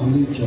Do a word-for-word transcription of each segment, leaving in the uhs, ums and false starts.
Malico.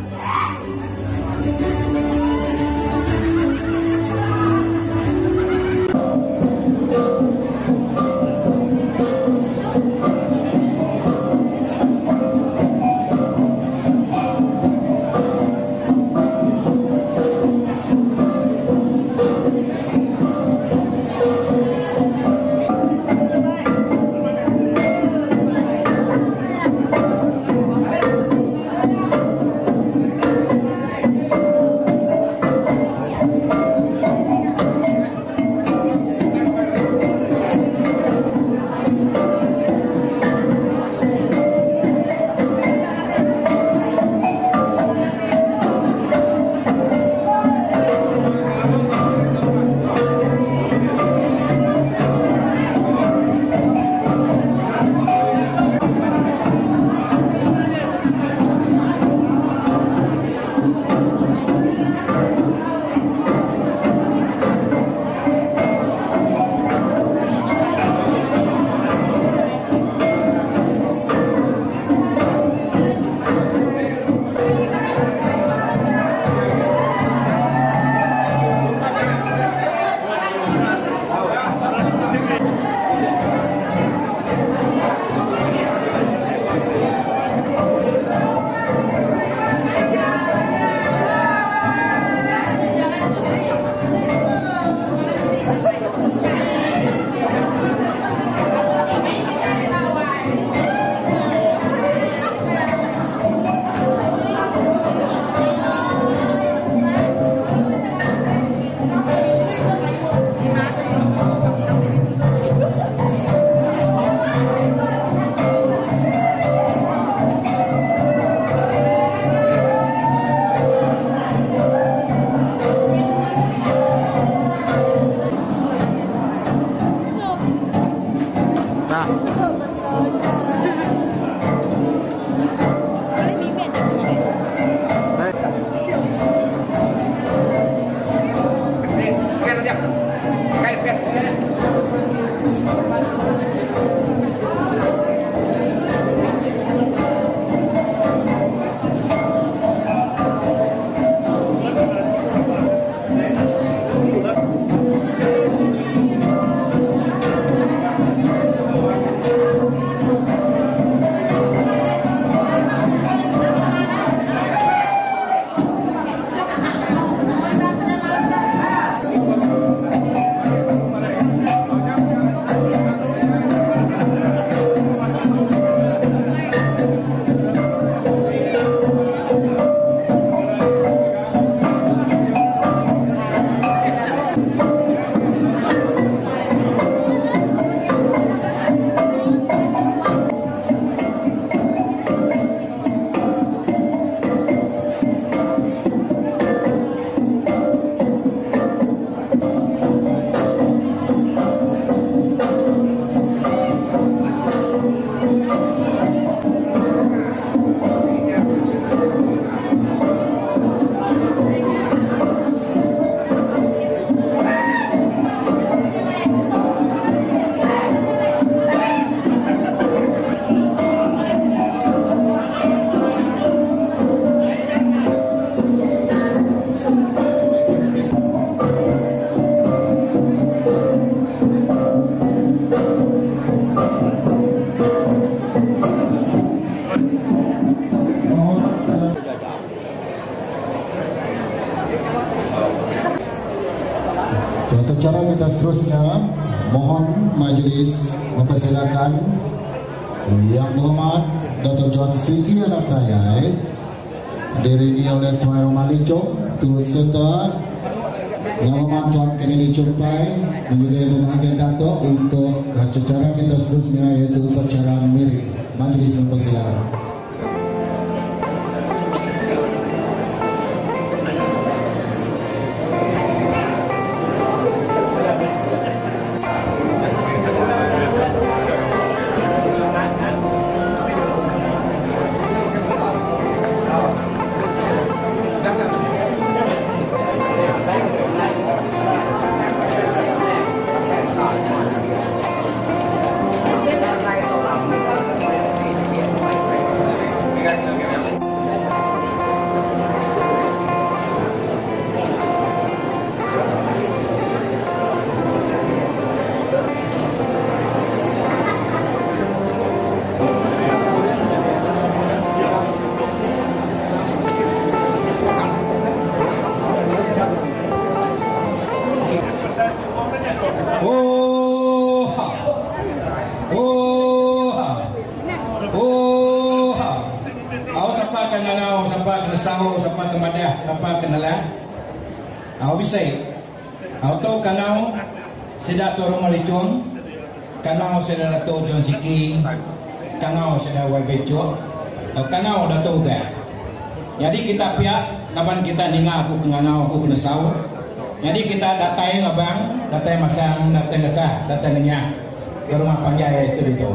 Untuk cara kita seterusnya, mohon majelis mempersilakan Yang Berhormat Doktor John Siti Alatayai diiringi oleh Tuan Malico, turut serta Yang Berhormat Tuan Kennedy Chumpai dan juga Yang Berbahagia Dato' untuk acara kita seterusnya, yaitu upacara miring. Majelis mempersilakan. kenesau, siapa kemadah, siapa kenalah. Aku bisa. Aku tahu kanau sudah turun melicung, kanau sudah dato John Siki, kanau sudah Y B Cuk, kanau dato juga. Jadi kita pihak, laban kita ninga aku kenganau aku kenesau. Jadi kita datai abang, datai masang, datai ngesah, datai ngenyak ke rumah panjai itu itu.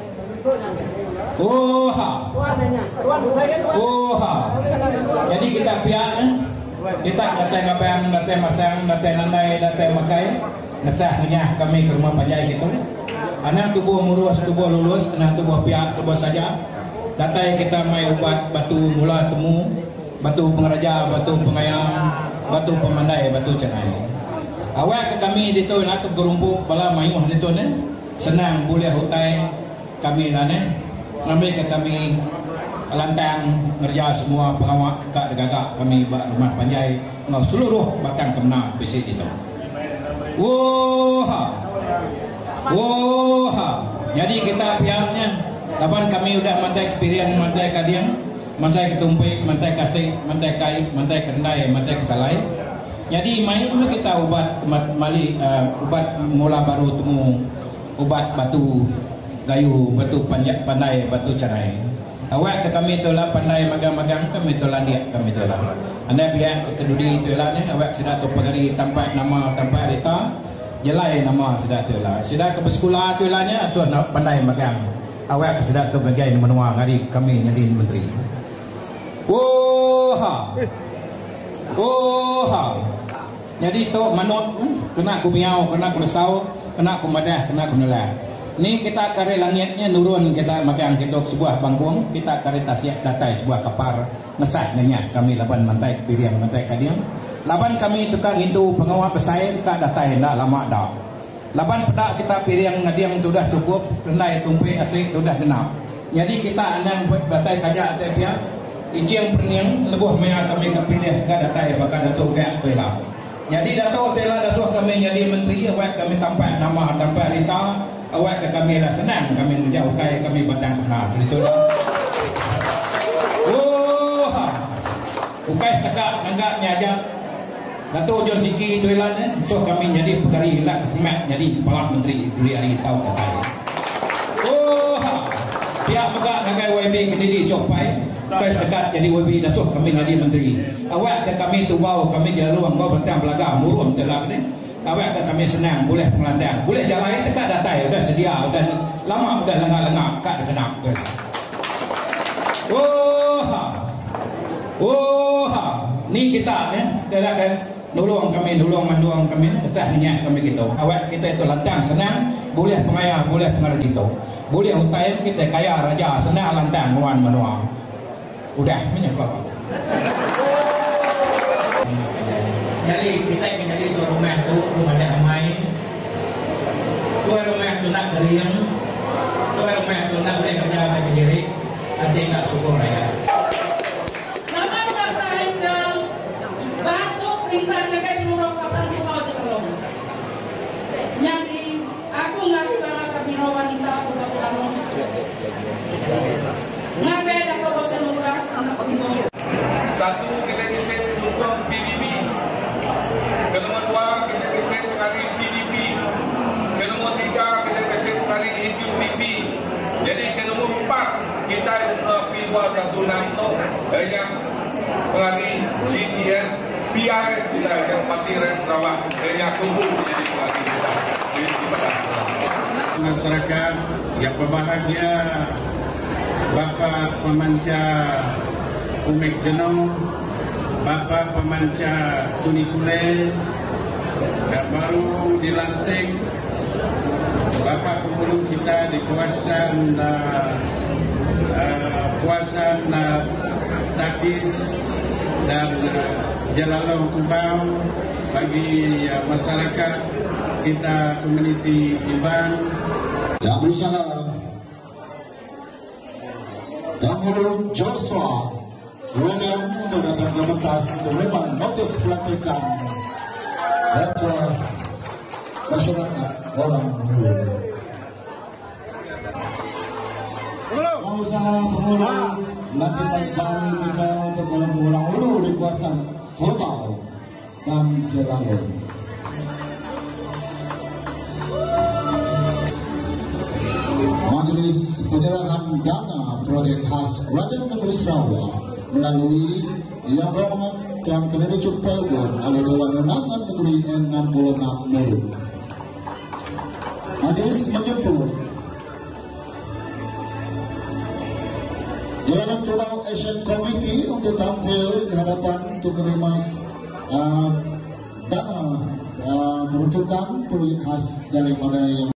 Oh ha, oh ha. Jadi kita pihak, kita datai abang, datai masang, datai nandai, datai makai, ngesah ngenyak kami ke rumah panjai itu. Anak tubuh murus, tubuh lulus, anak tubuh pihak, tubuh saja. Datai kita mai ubat batu mula temu, batu pengeraja, batu pengayam, batu pemandai, batu cenai. Awak ke kami dito nak ke gerumpuk bala mayuh dito ne senang boleh hutai kami lah ne ngambil ke kami lantang ngerja semua pengawak kak degagak kami bak rumah panjai ngau seluruh batang kemna besi dito. Woha, woha. Jadi kita pihaknya, lapan kami udah mantai pilihan mantai kadiang, mantai ketumpik, mantai kasih, mantai kai, mantai kendai, mantai kesalai. Jadi mai kita ubat mali uh, ubat mula baru temu ubat batu gayu, batu panjat pandai, batu carai. Awak ke kami itulah pandai magang-magang kami itulah dia kami itulah. Anda biar ke kedudi itulah ni awak sudah tu pegari tempat nama tempat rita jelai nama sudah itulah. Sudah ke sekolah itulahnya sudah pandai magang. Awak sudah tu bagai menua hari kami jadi menteri. Woha. Woha. Jadi tu manut kena ku miau, kena ku nesau, kena ku madah, kena ku nelah. Ni kita kare langitnya nurun kita magang kita sebuah bangkung, kita kare tasiak datai sebuah kapar ngesah nanya kami laban mantai kepiriang mantai kadiang. Laban kami tukang itu pengawal pesair ka datai ndak lama dah. Laban pedak kita piriang ngadiang tu dah cukup, rendai tumpe asik tu dah genap. Jadi kita andang datai saja atai pihak ijing perniang lebuh maya kami kepilih ka datai bakal datuk gak tela. Jadi datuk tela datuk kami jadi menteri awak kami tampak nama tampak rita awak ke kami lah senang kami menjauh kai kami batang kenal betul. Oh, ukai sekak nanggaknya aja. Datuk John Siki itu lah eh. So kami jadi pegari lah kesemak jadi kepala menteri dulu hari tahu kata. Oh, pihak juga nagai Y B kini di Jopai. Ukai sekak jadi Y B dasuh kami jadi menteri. Awak ke kami tu wow kami jaluang wow bentang belaga murun telak ni. Awak kata kami senang boleh pengelandang, boleh jalan dekat datai udah sedia, udah lama udah lengah-lengah kak kena. Oh ha, oh ha, ni kita eh, dah kan nolong kami, nolong manduang kami, tetap minyak kami gitu. Awak kita itu lantang senang, boleh pengaya, boleh pengaruh gitu, boleh utai kita kaya raja senang lantang wan menua. Udah minyak apa? Jadi kita ingin jadi tuan rumah tu rumah dah ramai. Tuan rumah tu nak beriang, tuan rumah tu nak boleh kerja bagi diri, nanti nak syukur raya. Nama pasal rendang, batu perintah mereka seluruh pasal tu mau cekelong. Jadi aku ngari bala kabiro wanita aku berpelarong. Ngabe dah kau seluruh anak kabiro. Satu kita bisa dukung P D P. Kedua dua kita bisa kali P D P. Kedua tiga kita bisa kali S U P P. Jadi kedua empat kita P dua satu enam tu yang kali G P S P R S kita yang Parti Rakyat Sarawak yang kumpul jadi kali kita. Masyarakat yang berbahagia, Bapak Pemanca Umek Deno, Bapak Pemanca Tuni Kule, dan baru dilantik Bapak Pemulung kita di kawasan uh, uh, kawasan uh, Takis dan uh, Jalalong Kubau bagi uh, masyarakat kita komuniti Iban yang berusaha Dahulu Joshua William untuk datang ke Mekas untuk memang notis pelantikan ketua masyarakat orang dulu. Pengusaha pemulung lantikan baru kita untuk mengulang dulu di kawasan Tobau dan Jelalur. Majelis Penyerahan Dana Proyek Khas Kerajaan Negeri Sarawak melalui Yang Berhormat Tuan Kennedy Cukpaiwan oleh Dewan Undangan Negeri enam puluh enam Mulu. Majelis menyebut Jalanan Tobau Asian Committee untuk tampil ke hadapan untuk menerima uh, dana uh, peruntukan proyek khas daripada yang